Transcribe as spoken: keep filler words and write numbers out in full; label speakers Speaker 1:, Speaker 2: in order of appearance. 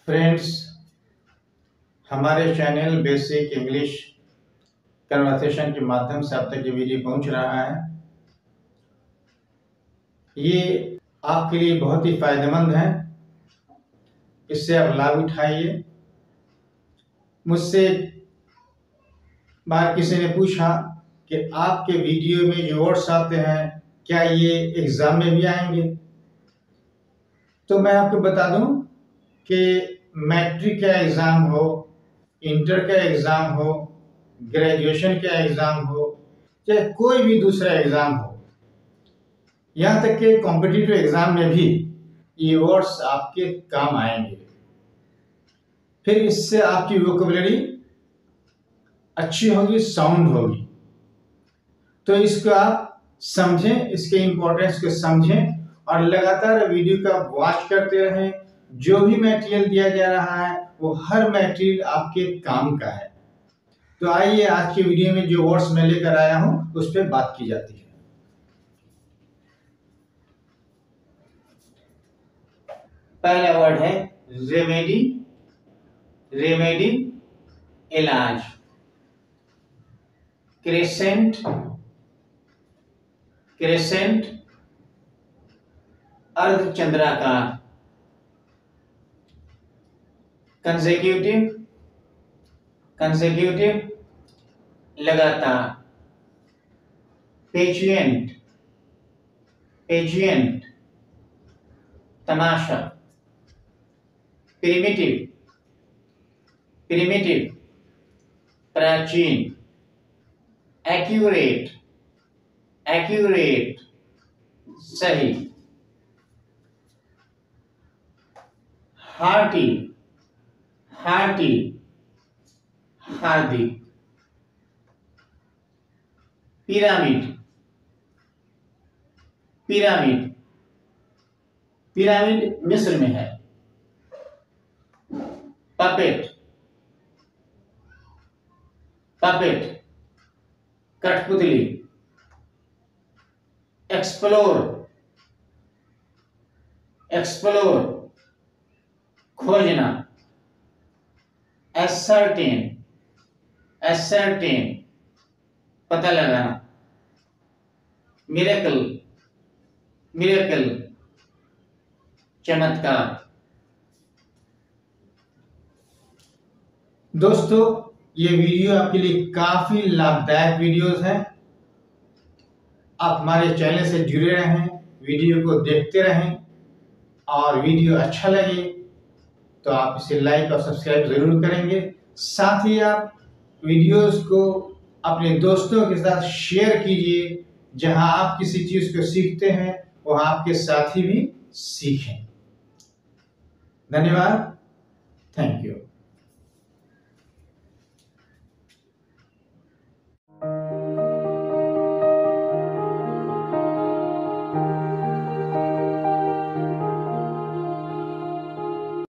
Speaker 1: Friends, हमारे channel basic English conversation के माध्यम से अब तक ये वीडियो पहुंच रहा है। ये आपके लिए बहुत ही फायदेमंद है, इससे आप लाभ उठाइए। मुझसे बार किसी ने पूछा कि आपके वीडियो में जो वर्ड्स आते हैं क्या ये एग्ज़ाम में भी आएंगे? तो मैं आपको बता दूं कि मैट्रिक का एग्ज़ाम हो, इंटर का एग्ज़ाम हो, ग्रेजुएशन का एग्ज़ाम हो, चाहे कोई भी दूसरा एग्ज़ाम हो, यहाँ तक कि कॉम्पिटिटिव एग्ज़ाम में भी ये वर्ड्स आपके काम आएंगे। फिर इससे आपकी वोकैबुलरी अच्छी होगी, साउंड होगी। तो इसको आप समझें, इसके इम्पोर्टेंस को समझें और लगातार वीडियो का वॉच करते रहें। जो भी मटेरियल दिया जा रहा है वो हर मटेरियल आपके काम का है। तो आइए आज की वीडियो में जो वर्ड्स मैं लेकर आया हूं उस पर बात की जाती है। पहला वर्ड है रेमेडी। रेमेडी इलाज। क्रेसेंट। क्रेसेंट अर्धचंद्राकार। कंसेक्यूटिव। कंसेक्यूटिव लगातार। पेचुएंट। पेचुएंट तमाशा। प्रिमिटिव। प्रिमिटिव प्राचीन। एक्यूरेट। एक्यूरेट सही। हार्टी। हार्टी हार्दिक। पिरामिड। पिरामिड पिरामिड मिस्र में है। पपेट। पपेट कठपुतली। एक्सप्लोर। एक्सप्लोर खोजना। एसर्टेन। एसर्टेन पता लगाना। मिरेकल। मिरेकल चमत्कार। दोस्तों, ये वीडियो आपके लिए काफी लाभदायक वीडियोस है। आप हमारे चैनल से जुड़े रहें, वीडियो को देखते रहें और वीडियो अच्छा लगे तो आप इसे लाइक और सब्सक्राइब जरूर करेंगे। साथ ही आप वीडियोस को अपने दोस्तों के साथ शेयर कीजिए। जहां आप किसी चीज को सीखते हैं वहां आपके साथी भी सीखें। धन्यवाद। Thank you.